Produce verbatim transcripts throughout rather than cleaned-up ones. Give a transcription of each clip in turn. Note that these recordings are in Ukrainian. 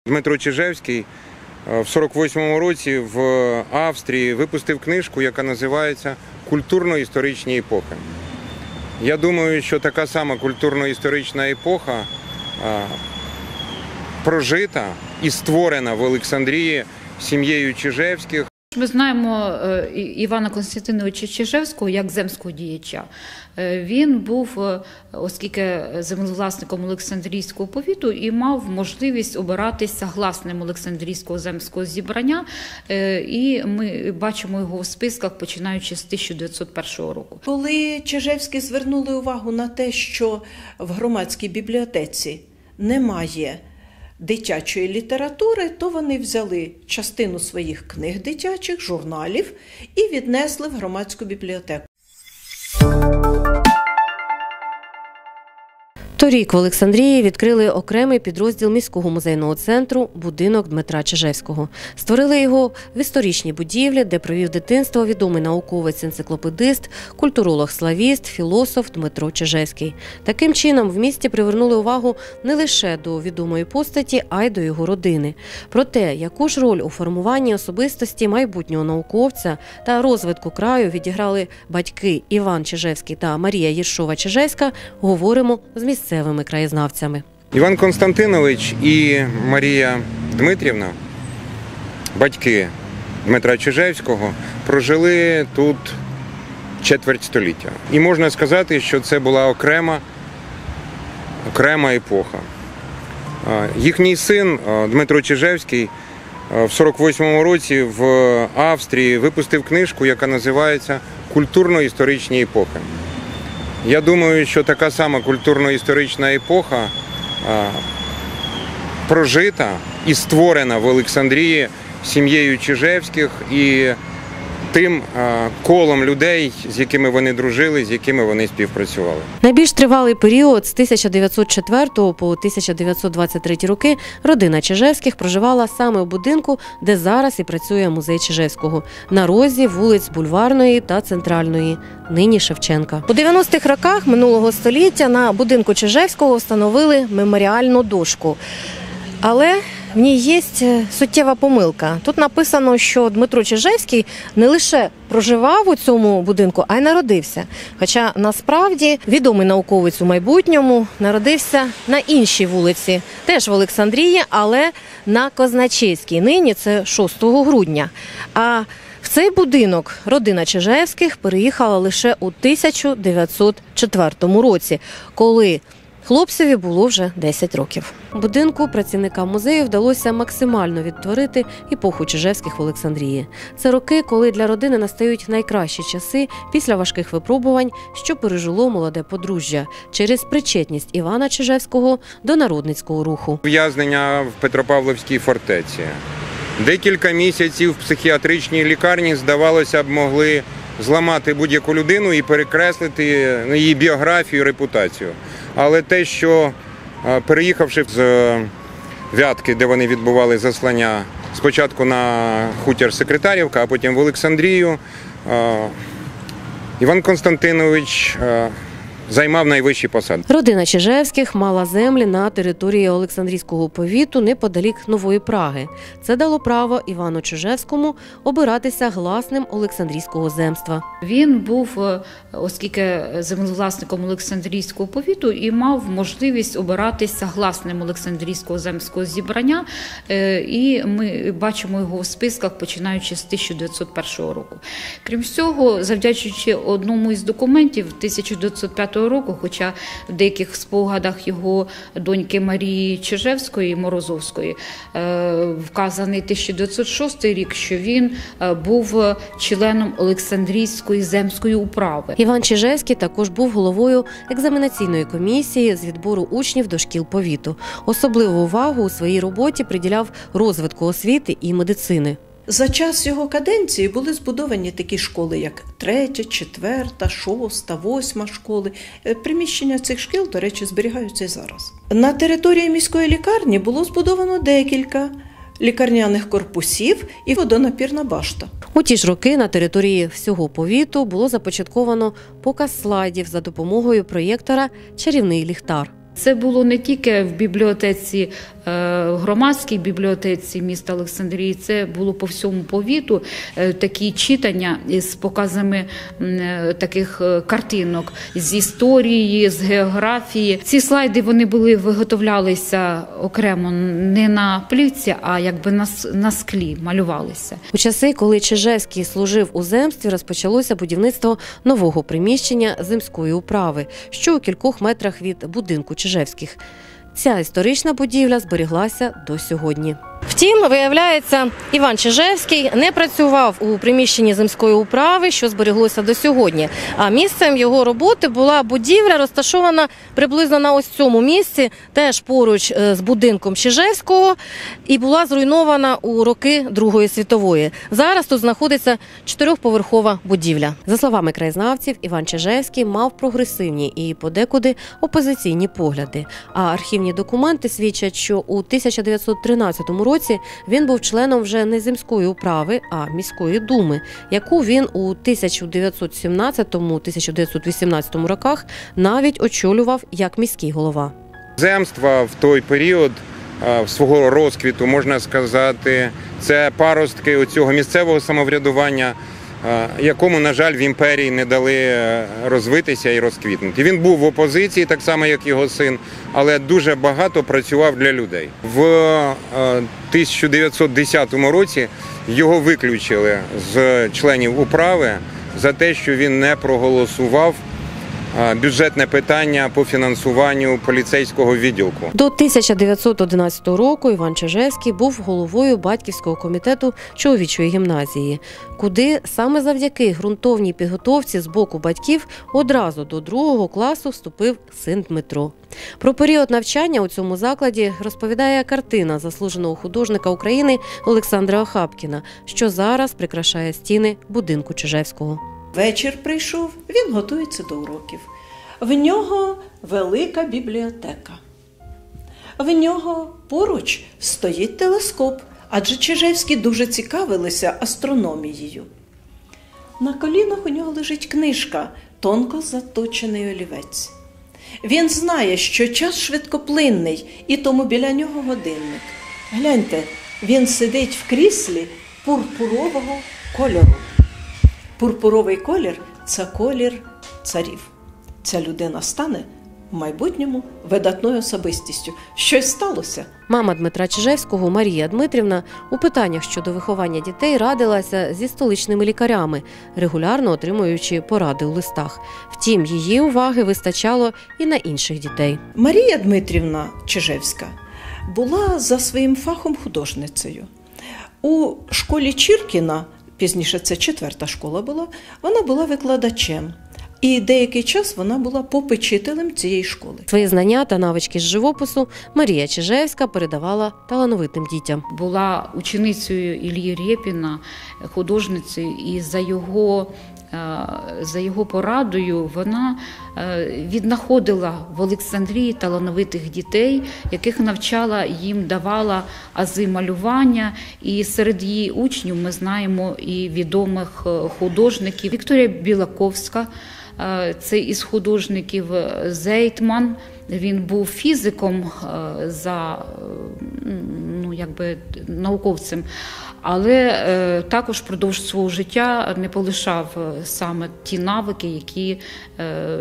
Дмитро Чижевський в сорок восьмому році в Австрії випустив книжку, яка називається «Культурно-історичні епохи». Я думаю, що така сама культурно-історична епоха прожита і створена в Олександрії сім'єю Чижевських. Ми знаємо Івана Костянтиновича Чижевського як земського діяча. Він був, оскільки землевласником Олександрійського повіту, і мав можливість обиратися гласним Олександрійського земського зібрання. І ми бачимо його в списках, починаючи з тисяча дев'ятсот першого року. Коли Чижевські звернули увагу на те, що в громадській бібліотеці немає дитячої літератури, то вони взяли частину своїх книг дитячих, журналів і віднесли в громадську бібліотеку. Торік в Олександрії відкрили окремий підрозділ міського музейного центру «Будинок Дмитра Чижевського». Створили його в історичній будівлі, де провів дитинство відомий науковець-енциклопедист, культуролог-славіст, філософ Дмитро Чижевський. Таким чином в місті привернули увагу не лише до відомої постаті, а й до його родини. Про те, яку ж роль у формуванні особистості майбутнього науковця та розвитку краю відіграли батьки Іван Чижевський та Марія Єршова-Чижевська, говоримо з місцевими краєзнавцями. Іван Костянтинович і Марія Дмитрівна, батьки Дмитра Чижевського, прожили тут четверть століття. І можна сказати, що це була окрема, окрема епоха. Їхній син Дмитро Чижевський в сорок восьмому році в Австрії випустив книжку, яка називається «Культурно-історичні епохи». Я думаю, що така сама культурно-історична епоха прожита і створена в Олександрії сім'єю Чижевських і тим колом людей, з якими вони дружили, з якими вони співпрацювали. Найбільш тривалий період з тисяча дев'ятсот четвертого по тисяча дев'ятсот двадцять третій роки родина Чижевських проживала саме у будинку, де зараз і працює музей Чижевського, на розі вулиць Бульварної та Центральної, нині Шевченка. У дев'яностих роках минулого століття на будинку Чижевського встановили меморіальну дошку. Але в ній є суттєва помилка. Тут написано, що Дмитро Чижевський не лише проживав у цьому будинку, а й народився. Хоча насправді відомий науковець у майбутньому народився на іншій вулиці, теж в Олександрії, але на Козначейській. Нині це шостого грудня. А в цей будинок родина Чижевських переїхала лише у тисяча дев'ятсот четвертому році, коли хлопцеві було вже десять років. Будинку працівникам музею вдалося максимально відтворити епоху Чижевських в Олександрії. Це роки, коли для родини настають найкращі часи після важких випробувань, що пережило молоде подружжя через причетність Івана Чижевського до народницького руху. Ув'язнення в Петропавлівській фортеці. Декілька місяців в психіатричній лікарні, здавалося б, могли зламати будь-яку людину і перекреслити її біографію, репутацію. Але те, що переїхавши з Вятки, де вони відбували заслання, спочатку на хутір Секретарівка, а потім в Олександрію, Іван Костянтинович займав найвищі посади. Родина Чижевських мала землі на території Олександрійського повіту неподалік Нової Праги. Це дало право Івану Чижевському обиратися гласним Олександрійського земства. Він був, оскільки землевласником Олександрійського повіту, і мав можливість обиратися гласним Олександрійського земського зібрання. І ми бачимо його в списках, починаючи з тисяча дев'ятсот першого року. Крім цього, завдячуючи одному із документів тисяча дев'ятсот п'ятого року, хоча в деяких спогадах його доньки Марії Чижевської, Морозовської, вказаний тисяча дев'ятсот шостий рік, що він був членом Олександрійської земської управи. Іван Чижевський також був головою екзаменаційної комісії з відбору учнів до шкіл повіту. Особливу увагу у своїй роботі приділяв розвитку освіти і медицини. За час його каденції були збудовані такі школи, як третя, четверта, шоста, восьма школи. Приміщення цих шкіл, до речі, зберігаються і зараз. На території міської лікарні було збудовано декілька лікарняних корпусів і водонапірна башта. У ті ж роки на території всього повіту було започатковано показ слайдів за допомогою проєктора «Чарівний ліхтар». Це було не тільки в бібліотеці, в громадській бібліотеці міста Олександрії, це було по всьому повіту такі читання з показами таких картинок з історії, з географії. Ці слайди вони були виготовлялися окремо не на плівці, а якби на, на склі малювалися. У часи, коли Чижевський служив у земстві, розпочалося будівництво нового приміщення земської управи, що у кількох метрах від будинку Чижевських. Ця історична будівля зберіглася до сьогодні. Втім, виявляється, Іван Чижевський не працював у приміщенні земської управи, що зберіглося до сьогодні. А місцем його роботи була будівля, розташована приблизно на ось цьому місці, теж поруч з будинком Чижевського, і була зруйнована у роки Другої світової. Зараз тут знаходиться чотирьохповерхова будівля. За словами краєзнавців, Іван Чижевський мав прогресивні і подекуди опозиційні погляди. А архівні документи свідчать, що у тисяча дев'ятсот тринадцятому році він був членом вже не земської управи, а міської думи, яку він у тисяча дев'ятсот сімнадцятому - тисяча дев'ятсот вісімнадцятому роках навіть очолював як міський голова. Земства в той період свого розквіту, можна сказати, це паростки цього місцевого самоврядування, якому, на жаль, в імперії не дали розвитися і розквітнути. Він був в опозиції, так само, як його син, але дуже багато працював для людей. В тисяча дев'ятсот десятому році його виключили з членів управи за те, що він не проголосував бюджетне питання по фінансуванню поліцейського відділку. До тисяча дев'ятсот одинадцятого року Іван Чижевський був головою батьківського комітету чоловічої гімназії, куди саме завдяки ґрунтовній підготовці з боку батьків одразу до другого класу вступив син Дмитро. Про період навчання у цьому закладі розповідає картина заслуженого художника України Олександра Охапкіна, що зараз прикрашає стіни будинку Чижевського. Вечір прийшов, він готується до уроків. В нього велика бібліотека. В нього поруч стоїть телескоп, адже Чижевські дуже цікавилися астрономією. На колінах у нього лежить книжка «Тонко заточений олівець». Він знає, що час швидкоплинний, і тому біля нього годинник. Гляньте, він сидить в кріслі пурпурового кольору. Пурпуровий колір – це колір царів. Ця людина стане в майбутньому видатною особистістю. Щось сталося. Мама Дмитра Чижевського Марія Дмитрівна у питаннях щодо виховання дітей радилася зі столичними лікарями, регулярно отримуючи поради у листах. Втім, її уваги вистачало і на інших дітей. Марія Дмитрівна Чижевська була за своїм фахом художницею. У школі Чіркіна, пізніше це четверта школа була, вона була викладачем. І деякий час вона була попечителем цієї школи. Свої знання та навички з живопису Марія Чижевська передавала талановитим дітям. Була ученицею Іллі Рєпіна, художницею, і за його, за його порадою вона віднаходила в Олександрії талановитих дітей, яких навчала, їм давала ази малювання. І серед її учнів ми знаємо і відомих художників. Вікторія Білаковська, це із художників, Зейтман, він був фізиком за, ну, якби науковцем, але е, також впродовж свого життя не полишав саме ті навики, які е,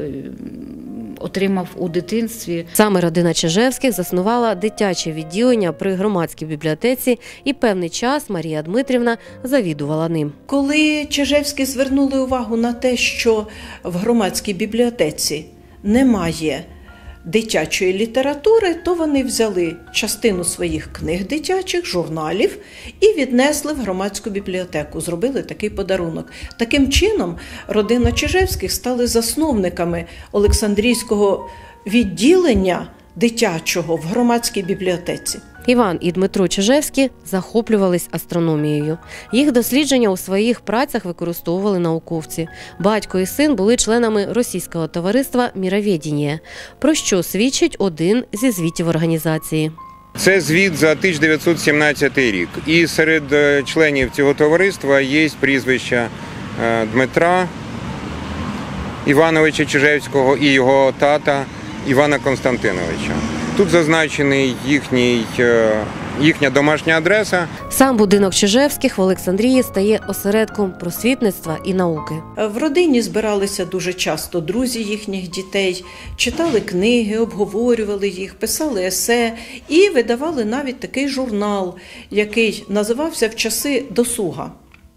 отримав у дитинстві. Саме родина Чижевських заснувала дитяче відділення при громадській бібліотеці, і певний час Марія Дмитрівна завідувала ним. Коли Чижевські звернули увагу на те, що в громадській бібліотеці немає дитячої літератури, то вони взяли частину своїх книг дитячих, журналів і віднесли в громадську бібліотеку, зробили такий подарунок. Таким чином, родина Чижевських стали засновниками Олександрійського відділення дитячого в громадській бібліотеці. Іван і Дмитро Чижевські захоплювались астрономією. Їх дослідження у своїх працях використовували науковці. Батько і син були членами російського товариства «Міровєдіння», про що свідчить один зі звітів організації. Це звіт за тисяча дев'ятсот сімнадцятий рік. І серед членів цього товариства є прізвища Дмитра Івановича Чижевського і його тата Івана Константиновича. Тут зазначений їхній, е, їхня домашня адреса. Сам будинок Чижевських в Олександрії стає осередком просвітництва і науки. В родині збиралися дуже часто друзі їхніх дітей, читали книги, обговорювали їх, писали есе і видавали навіть такий журнал, який називався «В часи досуга».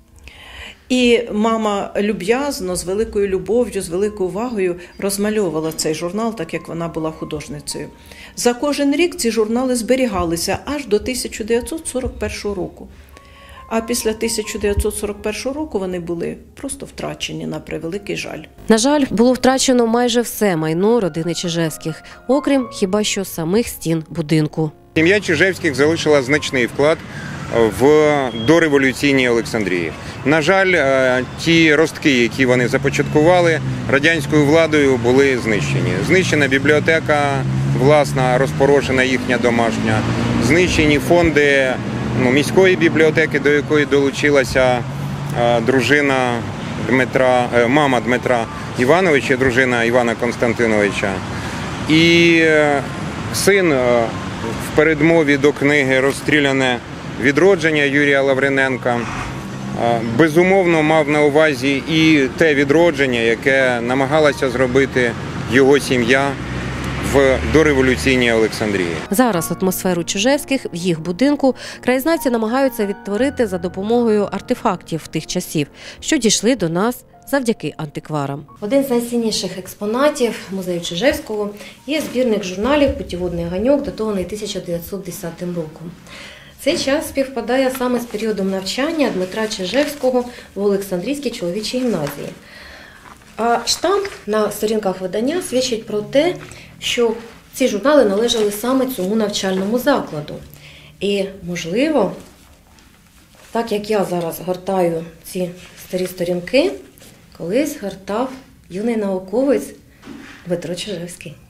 І мама люб'язно, з великою любов'ю, з великою увагою розмальовувала цей журнал, так як вона була художницею. За кожен рік ці журнали зберігалися аж до тисяча дев'ятсот сорок першого року. А після тисяча дев'ятсот сорок першого року вони були просто втрачені, на превеликий жаль. На жаль, було втрачено майже все майно родини Чижевських, окрім хіба що самих стін будинку. Сім'я Чижевських залишила значний вклад в дореволюційній Олександрії. На жаль, ті ростки, які вони започаткували, радянською владою були знищені. Знищена бібліотека, власна, розпорошена їхня домашня, знищені фонди ну, міської бібліотеки, до якої долучилася дружина Дмитра, мама Дмитра Івановича, дружина Івана Константиновича. І син в передмові до книги «Розстріляне відродження» Юрія Лавриненка безумовно мав на увазі і те відродження, яке намагалася зробити його сім'я в дореволюційній Олександрії. Зараз атмосферу Чижевських в їх будинку краєзнавці намагаються відтворити за допомогою артефактів тих часів, що дійшли до нас завдяки антикварам. Один з найцінніших експонатів музею Чижевського є збірник журналів «Путіводний огоньок», датований тисяча дев'ятсот десятим роком. Цей час співпадає саме з періодом навчання Дмитра Чижевського в Олександрійській чоловічій гімназії. А штамп на сторінках видання свідчить про те, що ці журнали належали саме цьому навчальному закладу. І, можливо, так як я зараз гортаю ці старі сторінки, колись гортав юний науковець Дмитро Чижевський.